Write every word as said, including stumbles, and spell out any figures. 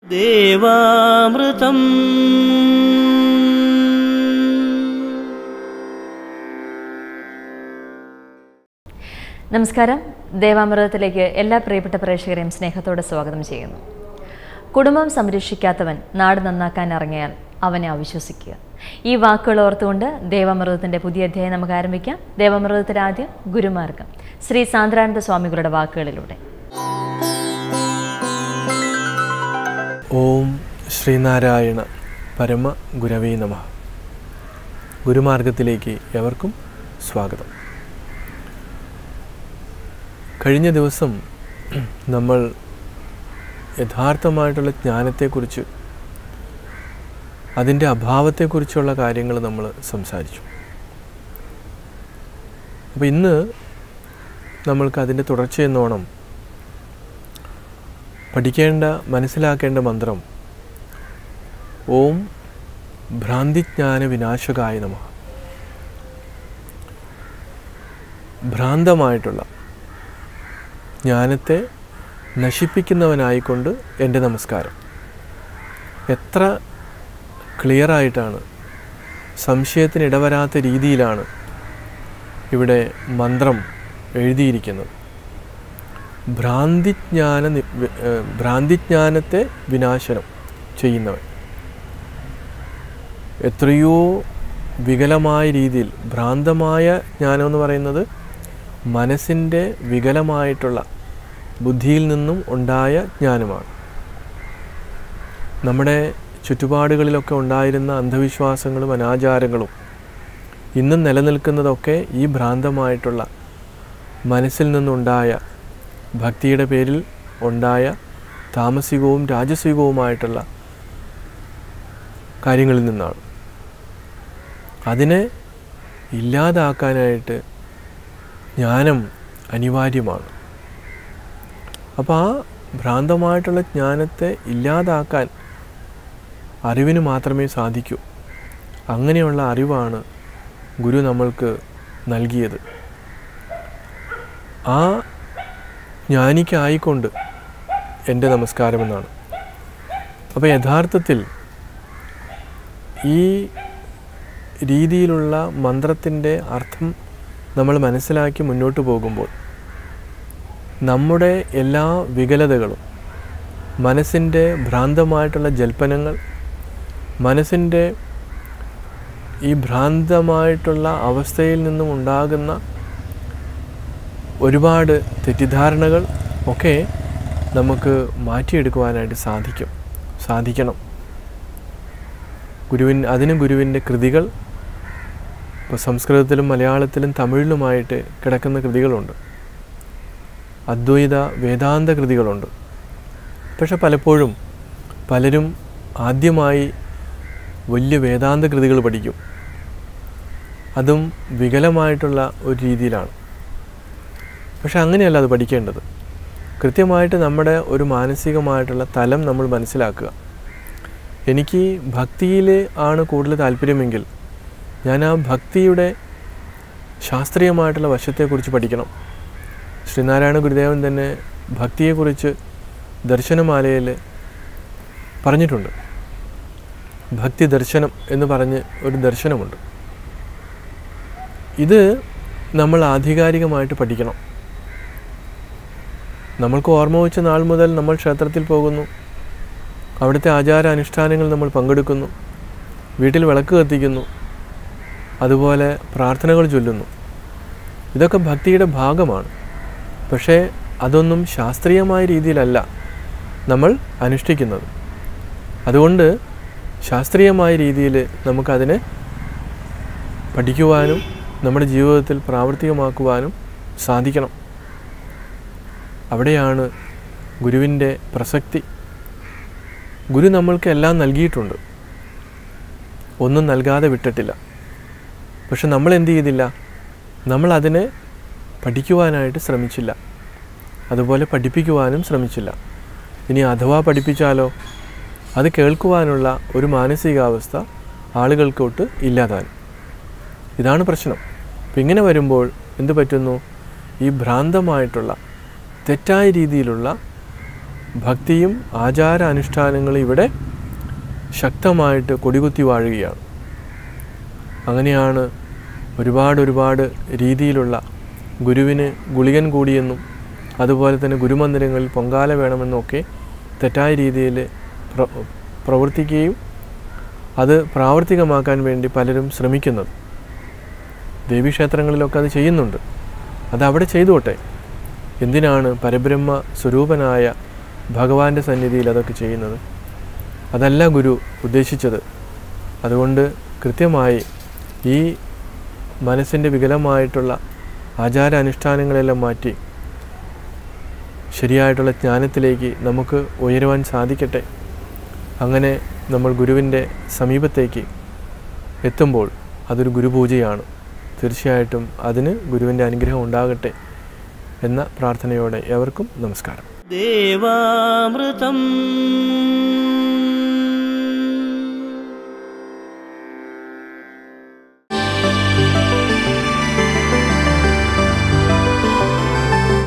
ദേവാമൃതം. നമസ്കാരം. ദേവാമൃതത്തിലേക്ക് എല്ലാ പ്രിയപ്പെട്ട പ്രേക്ഷകരെയും സ്നേഹത്തോടെ സ്വാഗതം ചെയ്യുന്നു. കുടുംബം സംരക്ഷിക്കാത്തവൻ നാട് നന്നാക്കാൻ ഇറങ്ങിയാൽ അവനെ അവിശ്വസിക്കുക. ഈ വാക്കുകൾ ഓർത്തുകൊണ്ട് ദേവാമൃതത്തിൻ്റെ പുതിയ അധ്യായം നമുക്ക് ആരംഭിക്കാം. ദേവാമൃതത്തിൽ ആദ്യം ഗുരുമാർഗം ശ്രീ സാന്ദ്രാനന്ദ സ്വാമികളുടെ വാക്കുകളിലൂടെ. ഓം ശ്രീനാരായണ പരമ ഗുരവേ നമഃ. ഗുരുമാർഗത്തിലേക്ക് എവർക്കും സ്വാഗതം. കഴിഞ്ഞ ദിവസം നമ്മൾ യഥാർത്ഥമായിട്ടുള്ള ജ്ഞാനത്തെക്കുറിച്ച്, അതിൻ്റെ അഭാവത്തെക്കുറിച്ചുള്ള കാര്യങ്ങൾ നമ്മൾ സംസാരിച്ചു. അപ്പോൾ ഇന്ന് നമ്മൾക്ക് അതിൻ്റെ തുടർച്ചയെന്നോണം പഠിക്കേണ്ട, മനസ്സിലാക്കേണ്ട മന്ത്രം ഓം ഭ്രാന്തിജ്ഞാന വിനാശകായ നമഃ. ഭ്രാന്തമായിട്ടുള്ള ജ്ഞാനത്തെ നശിപ്പിക്കുന്നവനായിക്കൊണ്ട് എൻ്റെ നമസ്കാരം. എത്ര ക്ലിയറായിട്ടാണ്, സംശയത്തിന് ഇടവരാത്ത രീതിയിലാണ് ഇവിടെ മന്ത്രം എഴുതിയിരിക്കുന്നത്. ഭ്രാന്തിജ്ഞാന ഭ്രാന്തിജ്ഞാനത്തെ വിനാശനം ചെയ്യുന്നവൻ. എത്രയോ വികലമായ രീതിയിൽ, ഭ്രാന്തമായ ജ്ഞാനം എന്ന് പറയുന്നത് മനസ്സിൻ്റെ വികലമായിട്ടുള്ള ബുദ്ധിയിൽ നിന്നും ഉണ്ടായ ജ്ഞാനമാണ്. നമ്മുടെ ചുറ്റുപാടുകളിലൊക്കെ ഉണ്ടായിരുന്ന അന്ധവിശ്വാസങ്ങളും അനാചാരങ്ങളും ഇന്നും നിലനിൽക്കുന്നതൊക്കെ ഈ ഭ്രാന്തമായിട്ടുള്ള മനസ്സിൽ നിന്നുണ്ടായ, ഭക്തിയുടെ പേരിൽ ഉണ്ടായ താമസികവും രാജസികവുമായിട്ടുള്ള കാര്യങ്ങളിൽ നിന്നാണ്. അതിനെ ഇല്ലാതാക്കാനായിട്ട് ജ്ഞാനം അനിവാര്യമാണ്. അപ്പോൾ ആ ഭ്രാന്തമായിട്ടുള്ള ജ്ഞാനത്തെ ഇല്ലാതാക്കാൻ അറിവിന് മാത്രമേ സാധിക്കൂ. അങ്ങനെയുള്ള അറിവാണ് ഗുരു നമ്മൾക്ക് നൽകിയത്. ആ ജ്ഞാനിക്കായിക്കൊണ്ട് എൻ്റെ നമസ്കാരമെന്നാണ്. അപ്പോൾ യഥാർത്ഥത്തിൽ ഈ രീതിയിലുള്ള മന്ത്രത്തിൻ്റെ അർത്ഥം നമ്മൾ മനസ്സിലാക്കി മുന്നോട്ട് പോകുമ്പോൾ നമ്മുടെ എല്ലാ വികലതകളും, മനസ്സിൻ്റെ ഭ്രാന്തമായിട്ടുള്ള ജൽപ്പനങ്ങൾ, മനസ്സിൻ്റെ ഈ ഭ്രാന്തമായിട്ടുള്ള അവസ്ഥയിൽ നിന്നും ഉണ്ടാകുന്ന ഒരുപാട് തെറ്റിദ്ധാരണകൾ ഒക്കെ നമുക്ക് മാറ്റിയെടുക്കുവാനായിട്ട് സാധിക്കും സാധിക്കണം ഗുരുവിൻ അതിന് ഗുരുവിൻ്റെ കൃതികൾ, ഇപ്പോൾ സംസ്കൃതത്തിലും മലയാളത്തിലും തമിഴിലുമായിട്ട് കിടക്കുന്ന കൃതികളുണ്ട്. അദ്വൈത വേദാന്ത കൃതികളുണ്ട്. പക്ഷെ പലപ്പോഴും പലരും ആദ്യമായി വലിയ വേദാന്ത കൃതികൾ പഠിക്കും. അതും വികലമായിട്ടുള്ള ഒരു രീതിയിലാണ്. പക്ഷെ അങ്ങനെയല്ല അത് പഠിക്കേണ്ടത്. കൃത്യമായിട്ട് നമ്മുടെ ഒരു മാനസികമായിട്ടുള്ള തലം നമ്മൾ മനസ്സിലാക്കുക. എനിക്ക് ഭക്തിയിൽ ആണ് കൂടുതൽ താല്പര്യമെങ്കിൽ ഞാൻ ആ ഭക്തിയുടെ ശാസ്ത്രീയമായിട്ടുള്ള വശത്തെക്കുറിച്ച് പഠിക്കണം. ശ്രീനാരായണ ഗുരുദേവൻ തന്നെ ഭക്തിയെക്കുറിച്ച് ദർശനമാലയിൽ പറഞ്ഞിട്ടുണ്ട്. ഭക്തി ദർശനം എന്ന് പറഞ്ഞ് ഒരു ദർശനമുണ്ട്. ഇത് നമ്മൾ ആധികാരികമായിട്ട് പഠിക്കണം. നമ്മൾക്ക് ഓർമ്മ വെച്ച നാൾ മുതൽ നമ്മൾ ക്ഷേത്രത്തിൽ പോകുന്നു, അവിടുത്തെ ആചാര അനുഷ്ഠാനങ്ങൾ നമ്മൾ പങ്കെടുക്കുന്നു, വീട്ടിൽ വിളക്ക് കത്തിക്കുന്നു, അതുപോലെ പ്രാർത്ഥനകൾ ചൊല്ലുന്നു. ഇതൊക്കെ ഭക്തിയുടെ ഭാഗമാണ്. പക്ഷേ അതൊന്നും ശാസ്ത്രീയമായ രീതിയിലല്ല നമ്മൾ അനുഷ്ഠിക്കുന്നത്. അതുകൊണ്ട് ശാസ്ത്രീയമായ രീതിയിൽ നമുക്കതിനെ പഠിക്കുവാനും നമ്മുടെ ജീവിതത്തിൽ പ്രാവർത്തികമാക്കുവാനും സാധിക്കണം. അവിടെയാണ് ഗുരുവിൻ്റെ പ്രസക്തി. ഗുരു നമ്മൾക്ക് എല്ലാം നൽകിയിട്ടുണ്ട്, ഒന്നും നൽകാതെ വിട്ടിട്ടില്ല. പക്ഷെ നമ്മൾ എന്ത് ചെയ്തില്ല? നമ്മൾ അതിനെ പഠിക്കുവാനായിട്ട് ശ്രമിച്ചില്ല, അതുപോലെ പഠിപ്പിക്കുവാനും ശ്രമിച്ചില്ല. ഇനി അഥവാ പഠിപ്പിച്ചാലോ അത് കേൾക്കുവാനുള്ള ഒരു മാനസികാവസ്ഥ ആളുകൾക്കൊട്ട് ഇല്ലാതാനും. ഇതാണ് പ്രശ്നം. അപ്പം ഇങ്ങനെ വരുമ്പോൾ എന്ത് പറ്റുന്നു? ഈ ഭ്രാന്തമായിട്ടുള്ള തെറ്റായ രീതിയിലുള്ള ഭക്തിയും ആചാര അനുഷ്ഠാനങ്ങളും ഇവിടെ ശക്തമായിട്ട് കൊടികുത്തി വാഴുകയാണ്. അങ്ങനെയാണ് ഒരുപാട് ഒരുപാട് രീതിയിലുള്ള ഗുരുവിന് ഗുളികൻ കൂടിയെന്നും അതുപോലെ തന്നെ ഗുരുമന്ദിരങ്ങളിൽ പൊങ്കാല വേണമെന്നൊക്കെ തെറ്റായ രീതിയിൽ പ്ര പ്രവർത്തിക്കുകയും അത് പ്രാവർത്തികമാക്കാൻ വേണ്ടി പലരും ശ്രമിക്കുന്നത്. ദേവീക്ഷേത്രങ്ങളിലൊക്കെ അത് ചെയ്യുന്നുണ്ട്. അതവിടെ ചെയ്തോട്ടെ. എന്തിനാണ് പരബ്രഹ്മ സ്വരൂപനായ ഭഗവാന്റെ സന്നിധിയിൽ അതൊക്കെ ചെയ്യുന്നത്? അതല്ല ഗുരു ഉദ്ദേശിച്ചത്. അതുകൊണ്ട് കൃത്യമായി ഈ മനസ്സിൻ്റെ വികലമായിട്ടുള്ള ആചാരാനുഷ്ഠാനങ്ങളെല്ലാം മാറ്റി ശരിയായിട്ടുള്ള ജ്ഞാനത്തിലേക്ക് നമുക്ക് ഉയരുവാൻ സാധിക്കട്ടെ. അങ്ങനെ നമ്മൾ ഗുരുവിൻ്റെ സമീപത്തേക്ക് എത്തുമ്പോൾ അതൊരു ഗുരുപൂജയാണ്. തീർച്ചയായിട്ടും അതിന് ഗുരുവിൻ്റെ അനുഗ്രഹം ഉണ്ടാകട്ടെ എന്ന പ്രാർത്ഥനയോടെ എവർക്കും നമസ്കാരം. ദേവാമൃതം